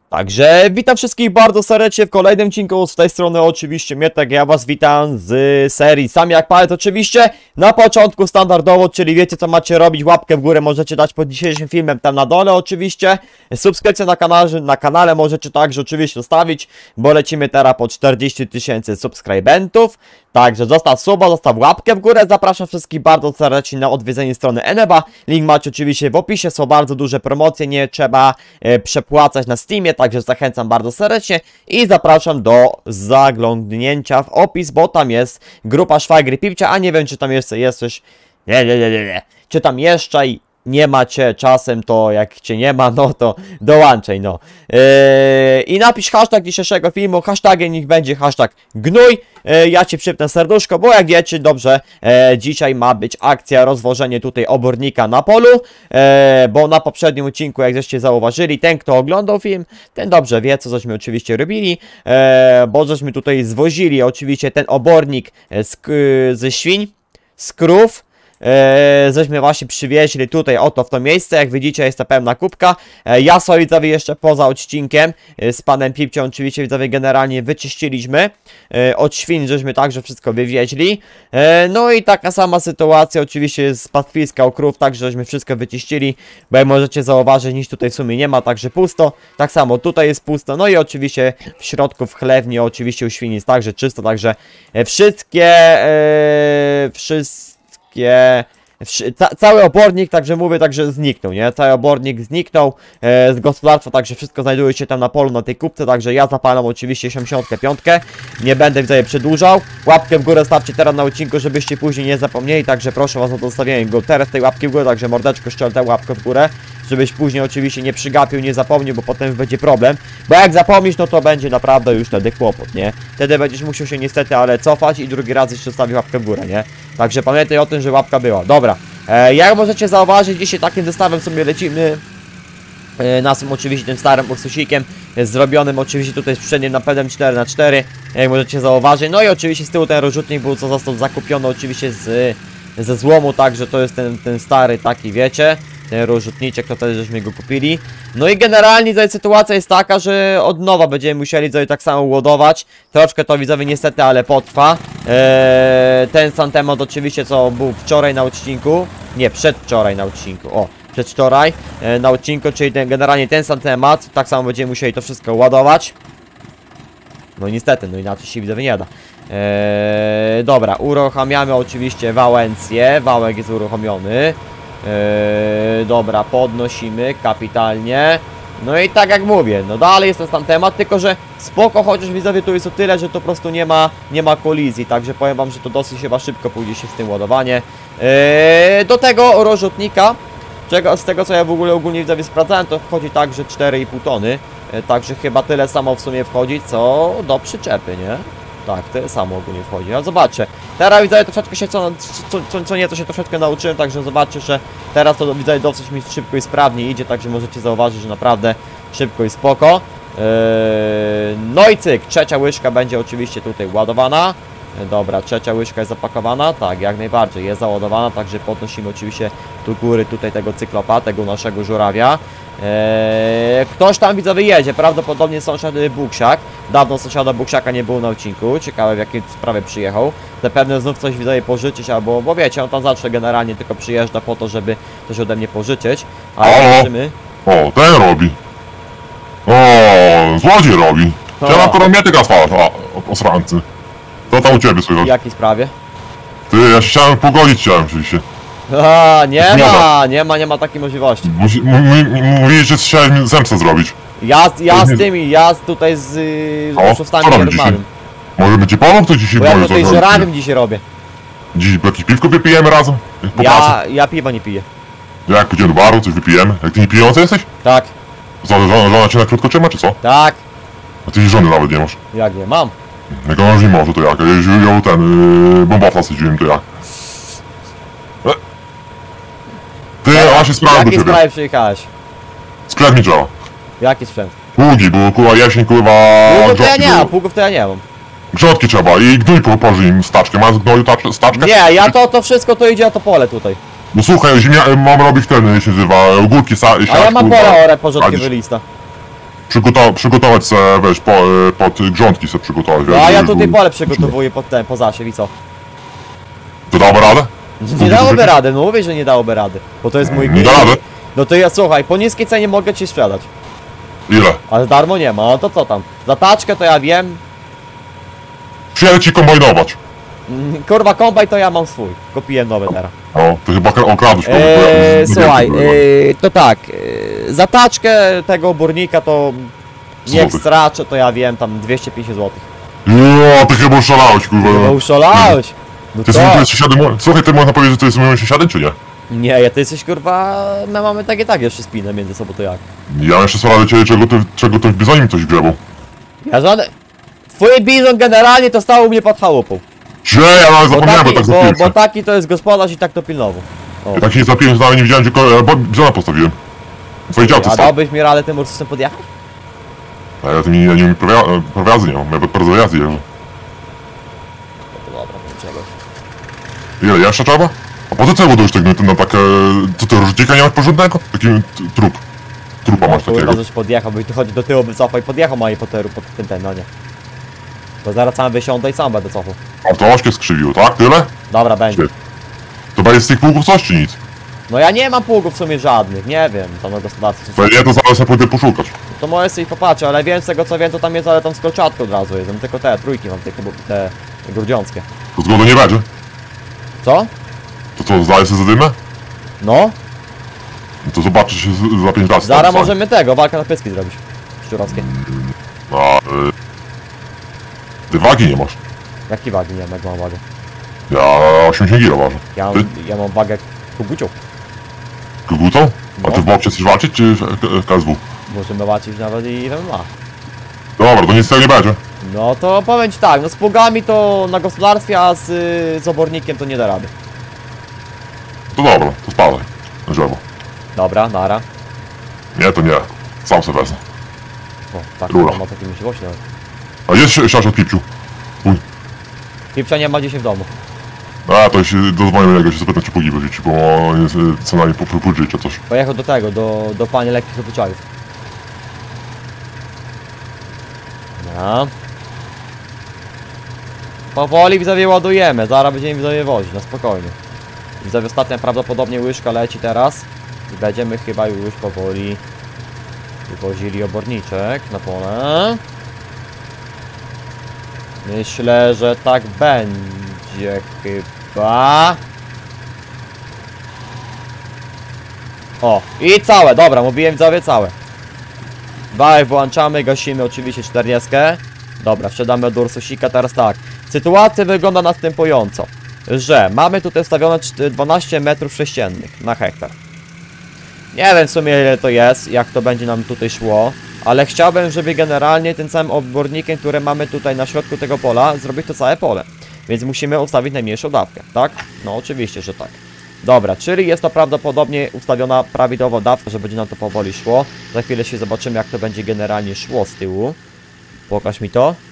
Także witam wszystkich bardzo serdecznie w kolejnym odcinku, z tej strony oczywiście Mietek, ja was witam z serii Sam jak palec oczywiście. Na początku standardowo, czyli wiecie co macie robić, łapkę w górę możecie dać pod dzisiejszym filmem tam na dole oczywiście. Subskrypcję na kanale możecie także oczywiście zostawić, bo lecimy teraz po 40 000 subskrybentów. Także zostaw suba, zostaw łapkę w górę, zapraszam wszystkich bardzo serdecznie na odwiedzenie strony Eneba. Link macie oczywiście w opisie, są bardzo duże promocje, nie trzeba przepłacać na Steamie, także zachęcam bardzo serdecznie i zapraszam do zaglądnięcia w opis, bo tam jest grupa Szwajgry Pipcia, a nie wiem czy tam jeszcze jest coś, czy tam jeszcze nie macie czasem, to jak cię nie ma, no to dołączaj, no. I napisz hashtag dzisiejszego filmu, hashtagiem niech będzie hashtag gnój. Ja ci przypnę serduszko, bo jak wiecie dobrze, dzisiaj ma być akcja rozwożenie tutaj obornika na polu, bo na poprzednim odcinku, jak żeście zauważyli, ten kto oglądał film, ten dobrze wie co żeśmy oczywiście robili, bo żeśmy tutaj zwozili oczywiście ten obornik ze świń, z krów. Żeśmy właśnie przywieźli tutaj oto w to miejsce, jak widzicie jest to pełna kubka. Ja sobie widzowie jeszcze poza odcinkiem z panem Pipcią oczywiście widzowie generalnie wyczyściliśmy od świń, żeśmy także wszystko wywieźli. No i taka sama sytuacja oczywiście z pastwiska u krów, także żeśmy wszystko wyczyścili, bo jak możecie zauważyć nic tutaj w sumie nie ma, także pusto. Tak samo tutaj jest pusto, no i oczywiście w środku w chlewni oczywiście u świń jest także czysto, także cały obornik, także mówię, także zniknął, nie? Cały obornik zniknął z gospodarstwa, także wszystko znajduje się tam na polu, na tej kubce, także ja zapalam oczywiście 85. Nie będę tutaj przedłużał. Łapkę w górę stawcie teraz na odcinku, żebyście później nie zapomnieli, także proszę was o zostawienie go teraz tej łapki w górę, także mordeczko szczel tę łapkę w górę, żebyś później oczywiście nie przygapił, nie zapomniał, bo potem będzie problem, bo jak zapomnisz, no to będzie naprawdę już wtedy kłopot, nie? Wtedy będziesz musiał się niestety, ale cofać i drugi raz jeszcze stawić łapkę w górę, nie? Także pamiętaj o tym, że łapka była. Dobra, jak możecie zauważyć, dzisiaj takim zestawem sobie lecimy, naszym oczywiście tym starym uksusikiem, zrobionym oczywiście tutaj z przednim napędem 4x4, jak możecie zauważyć, no i oczywiście z tyłu ten rozrzutnik był, co został zakupiony oczywiście ze złomu, także to jest ten stary taki, wiecie, ten rozrzutniczek, to wtedy żeśmy go kupili. No i generalnie tutaj sytuacja jest taka, że od nowa będziemy musieli tutaj tak samo ładować. Troszkę to widzowie niestety, ale potrwa. Ten sam temat oczywiście, co był wczoraj na odcinku. Nie, przedwczoraj na odcinku. O, przedwczoraj na odcinku, czyli generalnie ten sam temat. Tak samo będziemy musieli to wszystko ładować. No niestety, no inaczej się widzowie nie da. Dobra, uruchamiamy oczywiście wałęcję. Wałek jest uruchomiony. Dobra, podnosimy kapitalnie. No i tak jak mówię, no dalej jest ten sam temat, tylko że spoko, chociaż widzowie tu jest o tyle, że to po prostu nie ma kolizji, także powiem wam, że to dosyć chyba szybko pójdzie się z tym ładowanie. Do tego rozrzutnika, z tego co ja w ogóle ogólnie widzowie sprawdzałem, to wchodzi także 4,5 tony, także chyba tyle samo w sumie wchodzi, co do przyczepy, nie? Tak, tyle samo ogólnie wchodzi. No zobaczcie, teraz widzę troszeczkę się co nieco się troszeczkę nauczyłem, także zobaczcie, że teraz to widzę dosyć mi szybko i sprawnie idzie, także możecie zauważyć, że naprawdę szybko i spoko. No i cyk, trzecia łyżka będzie oczywiście tutaj ładowana. Dobra, trzecia łyżka jest zapakowana, tak, jak najbardziej jest załadowana, także podnosimy oczywiście do góry tutaj tego cyklopa, tego naszego żurawia. Ktoś tam widzowie jedzie, prawdopodobnie sąsiad Buksiak. Dawno sąsiada Buksiaka nie było na odcinku, ciekawe w jakiej sprawie przyjechał. Zapewne znów coś widzowie pożyczyć, albo, bo wiecie, on tam zawsze generalnie tylko przyjeżdża po to, żeby coś ode mnie pożyczyć. Ale zobaczymy. O, ten robi. O, złodziej robi. Chciałem akurat mnie tylko asfalt, o srancy. Co tam u ciebie słychać? W jakiej sprawie? Ty, ja się chciałem pogodzić, się. A, nie ma takiej możliwości. Mówili, że chciałem zemstę zrobić. Ja tutaj z oszustami normalnym. Może by ci pomógł to dzisiaj? Bo ja tutaj żurawiem dzisiaj robię. Dziś jakieś piwko wypijemy razem? Ja piwa nie piję. Jak pójdziemy do baru, coś wypijemy? Jak ty nie pijący jesteś? Tak. Żona cię na krótko trzyma, czy co? Tak. A ty żony nawet nie masz. Jak nie mam? Jak ona już nie może, to jak? Ja ten bombofla sadziłem, to jak? Ty, a się sprawa do ciebie. Jakie sprawy przyjechałeś? Sprzęt mi trzeba. Jaki sprzęt? Pługi, bo kurwa jesień, kurwa... Pługów to ja nie mam. Grzotki trzeba i gnój położy im staczkę. Masz gnoju staczkę? Nie, ja to wszystko to idzie na to pole tutaj. No słuchaj, mam robić ten, się nazywa, ogórki, a ja mam pole ore porządki wylista. przygotować se, weź, pod grządki se przygotować, wiesz, No a ja żeby tutaj były- pole przygotowuję pod ten, po zasiew i co? To dało radę? Nie dałoby rady, no mówię, że nie dałoby rady. Bo to jest mój Nie da rady? No to ja słuchaj, po niskiej cenie mogę ci sprzedać. Ile? Ale darmo nie ma, no to co tam? Za taczkę to ja wiem. Przyjadę ci kombajnować. Kurwa kombaj to ja mam swój. Kupiłem nowy teraz. No, to chyba okradłeś kogoś, bo ja nie Słuchaj, wiem, to tak. Za taczkę tego obornika to niech Złotych. straczę, to ja wiem, tam 250 zł. Jo, ty chyba oszalałeś, kurwa. No uszalałeś. No Ty co? jesteś moim sąsiadem, słuchaj, ty można powiedzieć, że to jest moim sąsiadem, czy nie? Nie, ja ty jesteś kurwa, my mamy takie jeszcze spinę między sobą, to jak? Ja jeszcze słuchaj do ciebie, czego ty w bizonim coś grzebał. Ja żaden... Twój bizon generalnie to stał u mnie pod chałupą. Że, ja nawet Bo zapomniałem, bo taki, tak bo zapiłem. taki to jest gospodarz i tak to pilnował. O. Ja tak się nie zapiłem, że nawet nie widziałem, gdzie bizona postawiłem. Twoje działce A stał. dałbyś mi radę tym Ursusem podjechać? A ja tym nie umiem prawa jazdy nie mam, ja bez prawa jazdy jeżdżę. No to dobra, to czegoś. Ile, jeszcze trzeba? A po co co budujesz tak na takie... Co ty, różdżika nie masz porządnego? Taki trup. Trupa masz Kurwa, takiego. żeś podjechał, bo tu chodzi do tyłu, wycofaj, podjechał, a nie po teru, pod ten, no nie. Bo zaraz sam wysiądę i sam będę cofał. A to ośkę skrzywiło, tak? Tyle? Dobra, będzie. To będzie z tych pługów coś czy nic? No ja nie mam pługów w sumie żadnych, nie wiem, tam na gospodarstwie To coś. nie, to zaraz sobie pójdę poszukać. To możesz sobie popatrzeć, ale wiem z tego co wiem, to tam jest, ale tam z kolczatką od razu jest, tam tylko te trójki mam, te grudziąckie. To zgody nie będzie. Co? To co, zdajesz sobie za dymę? No, No to zobaczysz się za 5 lat. zaraz możemy tego, walkę na pyski zrobić. Szczurowskie. A, ty wagi nie masz. Jaki wagi? Nie wiem, jak mam wagę. Ja 80 kg ważę. Ty? Ja mam wagę kugucią. Kogutą? A No. ty w boksie chcesz walczyć, czy w KSW? Możemy walczyć nawet i w MMA. Dobra, to nic z tego nie będzie. No to powiem ci tak, no z pługami to na gospodarstwie, a z obornikiem to nie da rady. To dobra, to spadaj. Na drzewo. Dobra, nara. Nie, to nie. Sam se wezmę. O, tak, Rura. to ma takie myśliwości nawet. A jest siarz od pipciu. Pipcza nie ma gdzieś w domu. A, to się do znajomego się zapytam, czy pługi będzie, bo on jest co najmniej po czy coś. Pojechał do tego, do pani lekkich obyczajów. No. Powoli widzowie ładujemy, zaraz będziemy widzowie wozić, na spokojnie. Widzowie ostatnia prawdopodobnie łyżka leci teraz. I będziemy chyba już powoli wywozili oborniczek na pole. Myślę, że tak będzie chyba. O, i całe, dobra, mówiłem widzowie całe. Wałek włączamy, gasimy oczywiście 40. Dobra, wsiadamy do Ursusika, teraz tak. Sytuacja wygląda następująco, że mamy tutaj ustawione 12 metrów sześciennych na hektar. Nie wiem w sumie ile to jest, jak to będzie nam tutaj szło, ale chciałbym, żeby generalnie tym samym obornikiem, który mamy tutaj na środku tego pola, zrobić to całe pole. Więc musimy ustawić najmniejszą dawkę, tak? No oczywiście, że tak. Dobra, czyli jest to prawdopodobnie ustawiona prawidłowo dawka, że będzie nam to powoli szło. Za chwilę się zobaczymy, jak to będzie generalnie szło z tyłu. Pokaż mi to.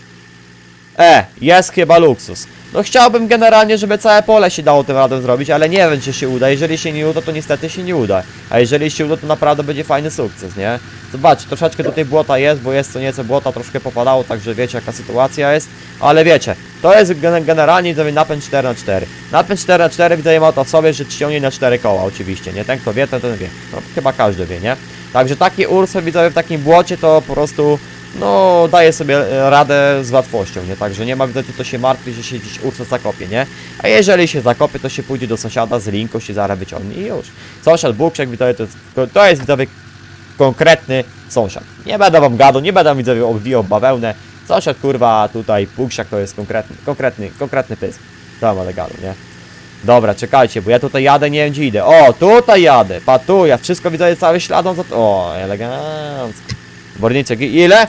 Jest chyba luksus. No chciałbym generalnie, żeby całe pole się dało tym razem zrobić, ale nie wiem, czy się uda. Jeżeli się nie uda, to niestety się nie uda. A jeżeli się uda, to naprawdę będzie fajny sukces, nie? Zobaczcie, troszeczkę tutaj błota jest, bo jest co nieco błota, troszkę popadało, także wiecie jaka sytuacja jest. Ale wiecie, to jest generalnie widzowie napęd 4x4. Napęd 4x4 widzowie ma to w sobie, że ciągnie na 4 koła oczywiście, nie? Ten kto wie, ten wie. No chyba każdy wie, nie? Także taki Ursus widzowie w takim błocie to po prostu... No, daje sobie radę z łatwością, nie? Także nie ma widać, to się martwi, że się gdzieś Ursus zakopie, nie? A jeżeli się zakopie, to się pójdzie do sąsiada z linką, się zaraz wyciągnie i już. Sąsiad Buksiak, widzowie, to jest widzowie konkretny sąsiad. Nie będę wam gadał, nie będę widzowie obwijał bawełnę. Sąsiad, kurwa, tutaj Buksiak to jest konkretny pysk. To ma legalu, nie? Dobra, czekajcie, bo ja tutaj jadę, nie wiem gdzie idę. O, tutaj jadę, patuja, wszystko widzowie cały śladą za to. O, elegancko. Borniczek, ile?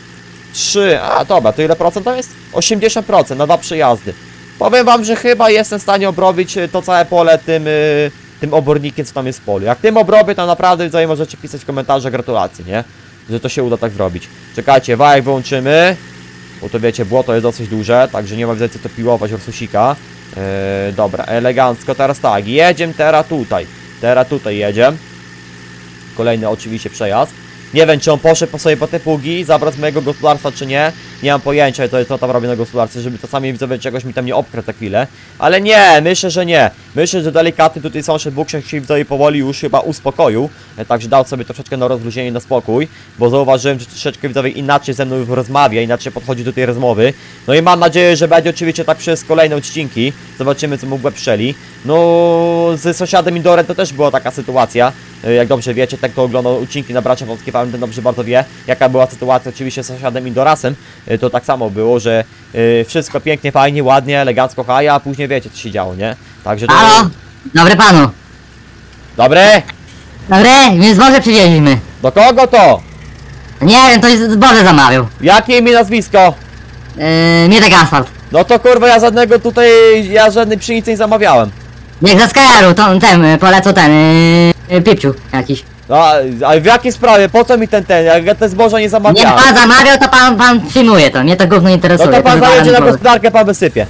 3, a dobra, to ile procent to jest? 80% na 2 przejazdy. Powiem wam, że chyba jestem w stanie obrobić to całe pole tym obornikiem, co tam jest w polu. Jak tym obrobię, to naprawdę widzowie możecie pisać w komentarzach gratulacje, nie? Że to się uda tak zrobić. Czekajcie, wałek wyłączymy. Bo to wiecie, błoto jest dosyć duże, także nie ma widać co to piłować Ursusika. Dobra, elegancko, teraz tak, jedziemy teraz tutaj. Teraz tutaj jedziemy. Kolejny oczywiście przejazd. Nie wiem, czy on poszedł po sobie po te pługi, zabrał z mojego gospodarstwa, czy nie. Nie mam pojęcia, co tam robi na gospodarce, żeby czasami widzowie czegoś mi tam nie obkradł za chwilę. Ale nie, myślę, że nie. Myślę, że delikatny tutaj sąsiad Bóg się widzowie powoli już chyba uspokoił. Także dał sobie troszeczkę na rozluźnienie, na spokój. Bo zauważyłem, że troszeczkę widzowie inaczej ze mną już rozmawia, inaczej podchodzi do tej rozmowy. No i mam nadzieję, że będzie oczywiście tak przez kolejne odcinki. Zobaczymy, co mu w łeb przeli. No, z sąsiadem Indorem to też była taka sytuacja. Jak dobrze wiecie, tak to oglądał odcinki na Bracia Wąskie, ten dobrze bardzo wie, jaka była sytuacja oczywiście z sąsiadem Indorasem. To tak samo było, że wszystko pięknie, fajnie, ładnie, elegancko haja, a później wiecie, co się działo, nie? Także to... Halo? Dobry panu. Dobry! Dobry, więc zboże przywieźliśmy. Do kogo to? Nie wiem, to jest zboże zamawiał. Jakie imię, nazwisko? Mietek Asfalt. No to kurwa, ja żadnej pszenicy nie zamawiałem. Niech za skajaru, polecą Pipciu jakiś. No, a w jakiej sprawie? Po co mi jak ja te zboża nie Nie zamawiałem? pan zamawiał, to pan przyjmuje to. Mnie to gówno No interesuje. to pan to zajedzie na zboże. gospodarkę, pan wysypie.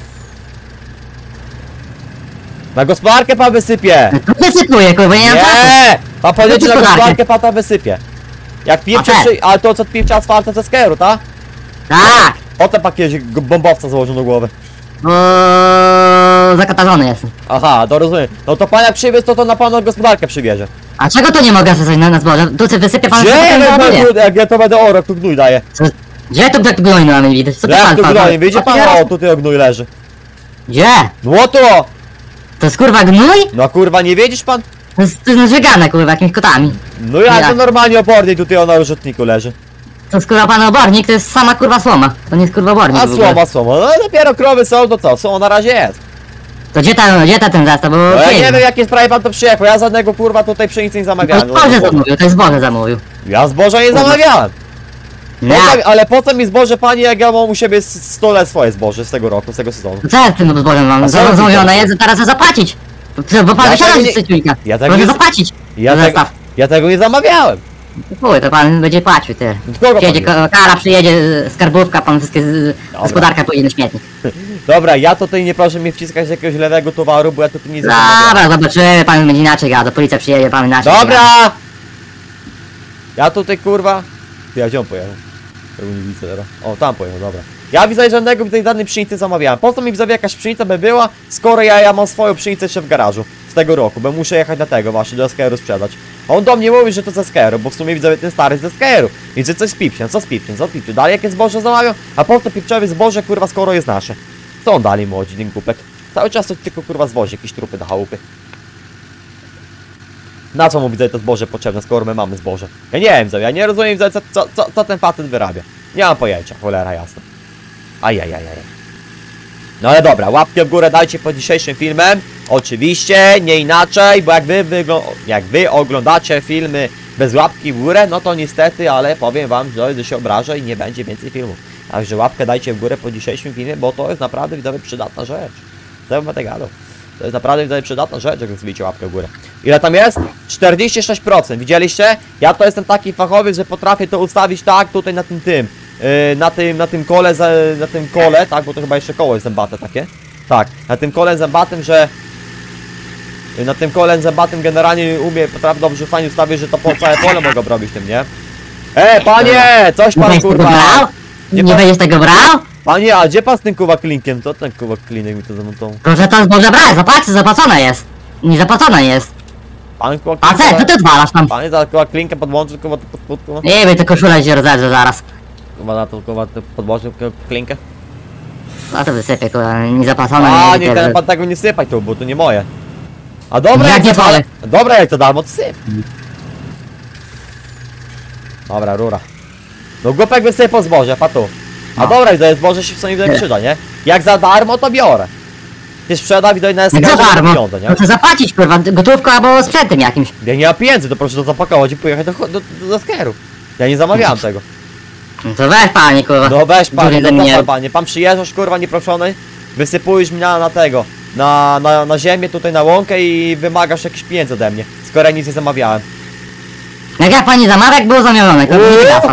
Na gospodarkę pan wysypie. To wysypuję, kurwa, nie mam czasu. Nie! Pan pojedzie na gospodarkę. gospodarkę, pan tam wysypie. Jak piwcie, A te? ale to co piwcie asfaltem ze skeru, tak? Tak, Potem pan kiedyś bombowca założył do głowy. bo zakatarzony jestem. Aha, to rozumiem. No to pan jak przywiózł, to na pana gospodarkę przywiezie. A czego to nie mogę wsadzić na zboże? Tu sobie wysypię pan Gdzie? sobie Jak ja to będę orał, tu gnój daje. Gdzie tu tak gnojno mamy widać? Co ty Jak pan tu pan? gnój? Widzicie A pan? ty- O, tutaj gnój leży. Gdzie? No to! To jest kurwa gnój? No kurwa, nie wiedzisz pan? To jest narzegane kurwa jakimiś kotami. No ja Ja. to normalnie opornie tutaj na użytniku leży. To jest kurwa pan obornik, to jest sama kurwa słoma. To nie jest kurwa obornik A w ogóle. słoma. No dopiero krowy są, to co? Są na razie jest. To gdzie ten zestaw? Bo No ja nie piękny. wiem w jakiej sprawie pan to przyjechał, ja żadnego kurwa tutaj pszenicy nie To zamawiałem. jest zboże zamówił, to jest zboże zamówił. Ja zboża nie zamawiałem. Ale po co mi zboże pani, jak ja mam u siebie stole swoje zboże z tego roku, z tego sezonu? To co ja z tym zbożem A mam? co robisz Zamówione teraz? jest, teraz trzeba zapłacić. Bo pan Ja wysiada tego z nie- przeciwnika. ja tego Proszę nie- zapłacić. Ja, za te, zestaw. ja tego nie zamawiałem. Chuj, to pan będzie płacił, ty. Od kogo Przyjedzie pan kara, przyjedzie skarbówka, pan wszystkie gospodarka pójdzie na śmietnik. Dobra, ja tutaj nie proszę mnie wciskać jakiegoś lewego towaru, bo ja tutaj nie zamawiałem. Dobra, zobaczymy, pan będzie inaczej gadał, policja przyjedzie, pan inaczej gada. Dobra! Ja tutaj kurwa... Ty, ja gdzie on pojechał? Tego nie widzę teraz. O, tam pojechał, dobra. Ja widzę żadnego tutaj żadnej pszenicy zamawiałem. Po co mi widzowie jakaś pszenica by była, skoro ja mam swoją pszenicę jeszcze w garażu z tego roku, bo muszę jechać na tego właśnie, do SKR-u sprzedać. A on do mnie mówi, że to ze SKR-u, bo w sumie widzowie ten stary z SKR-u. I że coś z pipciem, co z pipciem, co z pipciem. Dalej jakie zboże zamawiam, a po co pipczowe zboże kurwa, skoro jest nasze? Co on dalej młodzi, ten głupek? Cały czas to tylko kurwa zwozi jakieś trupy do chałupy. Na co mu widzę to zboże potrzebne, skoro my mamy zboże? Ja nie wiem, ja nie rozumiem, co ten facet wyrabia. Nie mam pojęcia, cholera jasna. Ajajajaj. No ale dobra, łapkę w górę dajcie pod dzisiejszym filmem. Oczywiście, nie inaczej, bo jak wy oglądacie filmy bez łapki w górę, no to niestety, ale powiem wam, że się obrażę i nie będzie więcej filmów. Także łapkę dajcie w górę po dzisiejszym filmie, bo to jest naprawdę widzowie przydatna rzecz. Co bym będę gadał? To jest naprawdę widzowie przydatna rzecz, jak zbicie łapkę w górę. Ile tam jest? 46%, widzieliście? Ja to jestem taki fachowiec, że potrafię to ustawić tak tutaj na tym. Na tym kole, tak, bo to chyba jeszcze koło jest zębate takie. Tak, na tym kole zębatym, że na tym kole zębatym generalnie potrafię dobrze fajnie ustawić, że to całe pole mogę robić tym, nie? Panie! Coś Nie pan będziesz tego kurwa! brał? Nie Nie pan- będziesz tego brał? Panie, a gdzie pan z tym kuwa klinkiem? Co ten kuwa klinek mi to zamontował? Proszę to zboże brać, zobaczcie, zapłacone jest. Nie zapłacone jest. Pan kuwa A co, co ty odwalasz tam? Panie za kuwa klinkę podłączył, kuwa to pod spód, Nie wiem, to koszula się rozerze zaraz. kuwa na to kuwa to podłożył klinkę. A to wysypię, kurwa, nie zapłacone. A, nie, nie, te- pan tego nie sypaj tu, bo to nie moje. A dobra, Jak jak nie to twoje? dobra, jak to darmo, to syp. Dobra, rura. No głupek wysypał zboże, patu. A No. dobra, to jest zboże się w sumie widać przyda, nie? Jak za darmo, to biorę. Ty sprzeda, widać na Jak SKR, za darmo, pieniądze, nie? no to zapłacić, kurwa, gotówką albo sprzętem jakimś. Ja nie mam pieniędzy, to proszę to zapakować i pojechać do SKR-u. Ja nie zamawiałem tego. No to weź panie, kurwa. No weź panie, Duży no do mnie. to panie, pan przyjeżdżasz kurwa nieproszony, wysypujesz mnie na tego, na ziemię tutaj na łąkę i wymagasz jakichś pieniędzy ode mnie, skoro ja nic nie zamawiałem. Jak ja pani zamawia, jak było zamienione, to nie gasa.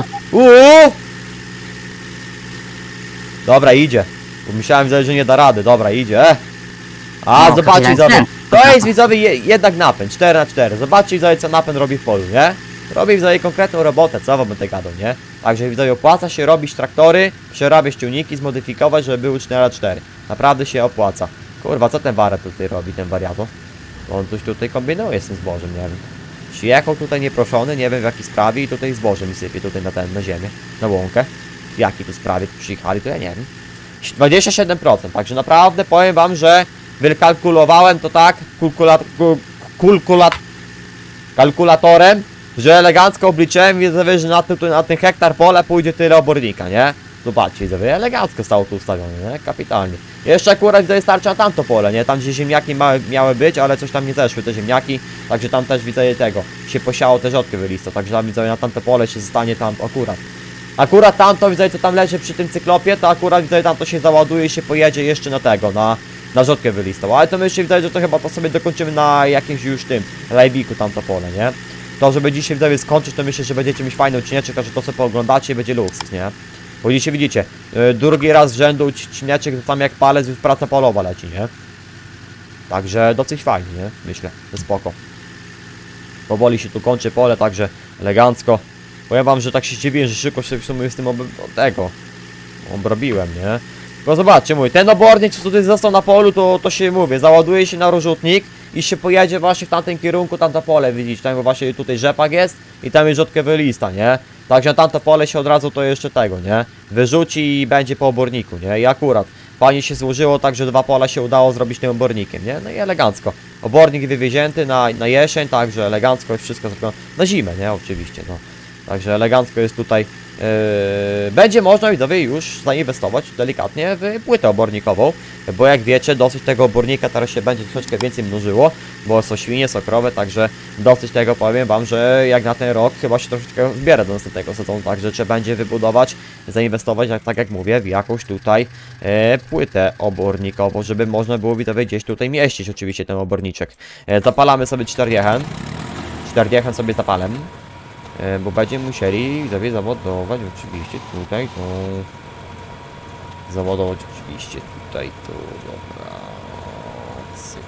Dobra, idzie. Bo myślałem, że nie da rady, dobra, idzie. A, No, zobaczcie jak widzowie, ten. to jest widzowie jednak napęd, 4×4. Zobaczcie widzowie, co napęd robi w polu, nie? robi widzowie konkretną robotę, co wam będę gadał, nie? Także widzowie, opłaca się robić traktory, przerabiać ciągniki, zmodyfikować, żeby były 4x4. Naprawdę się opłaca. Kurwa, co ten wariat tutaj robi, ten wariato? On coś tutaj kombinuje z tym zbożem, nie wiem. Przyjechał tutaj nieproszony, nie wiem w jakiej sprawie i tutaj zboże mi sypie tutaj na ziemię, na łąkę. W jakiej tu sprawie tu przyjechali, to ja nie wiem. 27%, także naprawdę powiem wam, że wykalkulowałem to tak kalkulatorem, że elegancko obliczyłem, widzowie, że na ten hektar pola pójdzie tyle obornika, nie? Zobaczcie, widzowie, elegancko stało tu ustawione, nie? Kapitalnie. Jeszcze akurat widzowie starczy na tamto pole, nie? Tam gdzie ziemniaki miały być, ale coś tam nie zeszły te ziemniaki, także tam też widzowie tego, się posiało te rzodkie wylisto, także tam widzowie na tamto pole się zostanie tam Akurat tamto widzowie, co tam leży przy tym cyklopie, to akurat widzowie tam to się załaduje i się pojedzie jeszcze na tego, na rzodkie wylistą, ale to myślę widzowie, że to chyba to sobie dokończymy na jakimś już tym live'iku tamto pole, nie? To, żeby dzisiaj widzowie skończyć, to myślę, że będziecie mieć fajny odcineczek, a że to sobie pooglądacie i będzie luksus, nie? Bo dzisiaj widzicie, drugi raz z rzędu odcineczek, to tam jak palec już praca polowa leci, nie? Także dosyć fajnie, nie? Myślę, że spoko. Powoli się tu kończy pole, także elegancko. Powiem wam, że tak się dziwię, że szybko się w sumie z tym obrobiłem, nie? Bo zobaczcie, mówię, ten obornik, co tutaj został na polu, to się mówię, załaduje się na rozrzutnik i się pojedzie właśnie w tamtym kierunku, tamto pole, widzicie, tam właśnie tutaj rzepak jest i tam jest rzodkie wylista, nie? Także na tamto pole się od razu to jeszcze tego, nie? Wyrzuci i będzie po oborniku, nie? I akurat fajnie się złożyło tak, że 2 pola się udało zrobić tym obornikiem, nie? No i elegancko. Obornik wywiezięty na jesień, także elegancko jest wszystko zrobione. Na zimę, nie? Oczywiście, no. Także elegancko jest tutaj. Będzie można widzowie już zainwestować delikatnie w płytę obornikową, bo jak wiecie, dosyć tego obornika teraz się będzie troszeczkę więcej mnożyło, bo są świnie, są krowy, także dosyć tego powiem wam, że jak na ten rok chyba się troszeczkę zbiera do następnego sezonu, także trzeba będzie wybudować, zainwestować, tak jak mówię, w jakąś tutaj płytę obornikową, żeby można było widzowie gdzieś tutaj mieścić oczywiście ten oborniczek. Zapalamy sobie 40 sobie zapalem. Bo będziemy musieli sobie zawodować oczywiście tutaj to. Zawodować oczywiście tutaj to. Dobra. Cyk.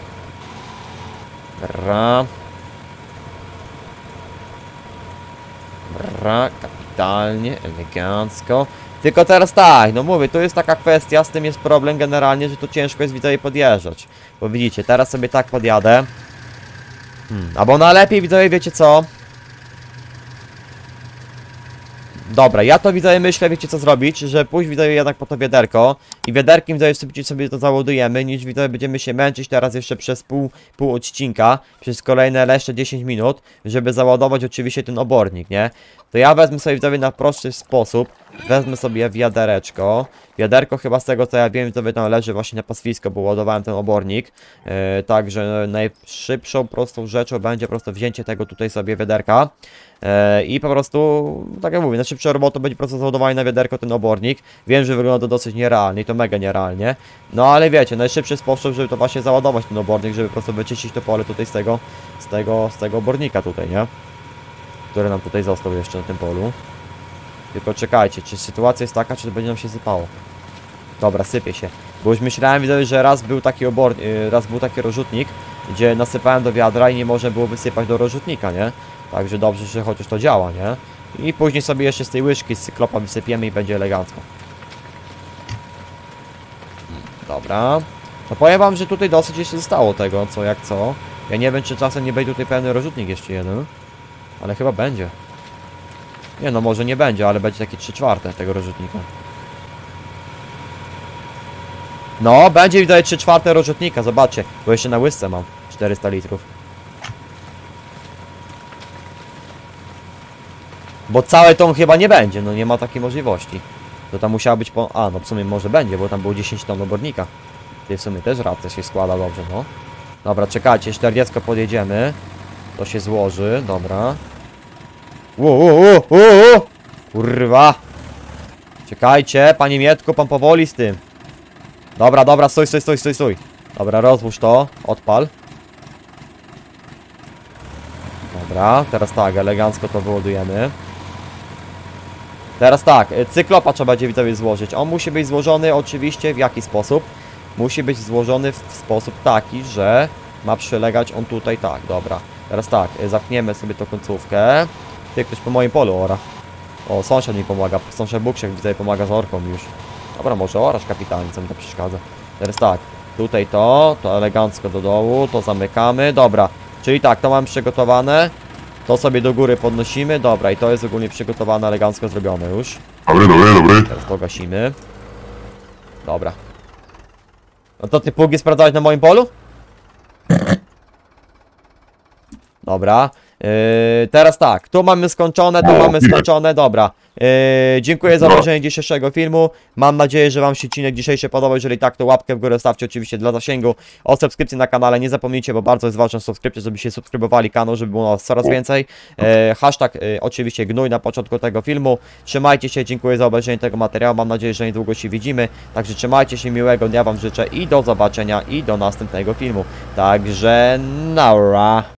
Bra, kapitalnie, elegancko. Tylko teraz tak, no mówię, to jest taka kwestia, z tym jest problem generalnie, że to ciężko jest widzowie podjeżdżać. Bo widzicie, teraz sobie tak podjadę. Albo najlepiej widzowie, wiecie co? Dobra, ja to widzowie myślę, wiecie co zrobić, że pójść widzowie jednak po to wiaderko i wiaderkiem widzowie szybciej sobie to załadujemy, niż widzowie będziemy się męczyć teraz jeszcze przez pół odcinka, przez kolejne jeszcze 10 minut, żeby załadować oczywiście ten obornik, nie? To ja wezmę sobie widzowie na prostszy sposób, wezmę sobie wiadereczko. Wiaderko chyba z tego co ja wiem widzowie tam leży właśnie na pastwisko, bo ładowałem ten obornik. Także najszybszą, prostą rzeczą będzie po prostu wzięcie tego tutaj sobie wiaderka. I po prostu, tak jak mówię, najszybsza robota będzie po prostu załadowanie na wiaderko ten obornik. Wiem, że wygląda to dosyć nierealnie i to mega nierealnie. No ale wiecie, najszybszy sposób, żeby to właśnie załadować ten obornik, żeby po prostu wyczyścić to pole tutaj z tego obornika tutaj, nie? Który nam tutaj został jeszcze na tym polu. Tylko czekajcie, czy sytuacja jest taka, czy będzie nam się sypało. Dobra, sypie się. Bo już myślałem, widzowie, że raz był taki rozrzutnik, gdzie nasypałem do wiadra i nie można było wysypać do rozrzutnika, nie? Także dobrze, że chociaż to działa, nie? I później sobie jeszcze z tej łyżki z cyklopa wysypiemy i będzie elegancko. Dobra. No powiem wam, że tutaj dosyć jeszcze zostało tego, co jak co. Ja nie wiem, czy czasem nie będzie tutaj pełny rozrzutnik jeszcze jeden. Ale chyba będzie. Nie no, może nie będzie, ale będzie takie 3/4 tego rozrzutnika. No, będzie widać 3/4 rozrzutnika, zobaczcie. Bo jeszcze na łysce mam 400 litrów. Bo całe tą chyba nie będzie, no nie ma takiej możliwości. To tam musiała być po... A, no w sumie może będzie, bo tam było 10 ton obornika. Tutaj w sumie też racja się składa dobrze, no. Dobra, czekajcie, 40 podjedziemy. To się złoży, dobra. Kurwa. Czekajcie, panie Mietku, pan powoli z tym. Dobra, dobra, stój. Dobra, rozłóż to, odpal. Dobra, teraz tak, elegancko to wyładujemy. Teraz tak, cyklopa trzeba będzie widzowie złożyć. On musi być złożony oczywiście w jaki sposób? Musi być złożony w sposób taki, że ma przylegać on tutaj tak, dobra. Teraz tak, zapniemy sobie tą końcówkę. Ty, ktoś po moim polu ora. O, sąsiad mi pomaga, sąsiad Buksiek tutaj pomaga z orką już. Dobra, może orasz kapitalnie, co mi to przeszkadza. Teraz tak, tutaj to elegancko do dołu, to zamykamy, dobra. Czyli tak, to mam przygotowane. To sobie do góry podnosimy, dobra, i to jest ogólnie przygotowane, elegancko zrobione już. Dobry. Teraz to gasimy. Dobra. No to ty pługi sprawdzałeś na moim polu? Dobra. Teraz tak, tu mamy skończone, tu mamy skończone, dobra. Dziękuję za obejrzenie dzisiejszego filmu. Mam nadzieję, że wam się odcinek dzisiejszy podobał. Jeżeli tak, to łapkę w górę stawcie oczywiście dla zasięgu. O subskrypcji na kanale nie zapomnijcie, bo bardzo jest ważna subskrypcja, żebyście subskrybowali kanał, żeby było nas coraz więcej. Hashtag oczywiście gnój na początku tego filmu. Trzymajcie się, dziękuję za obejrzenie tego materiału. Mam nadzieję, że niedługo się widzimy. Także trzymajcie się, miłego dnia wam życzę i do zobaczenia i do następnego filmu. Także naura.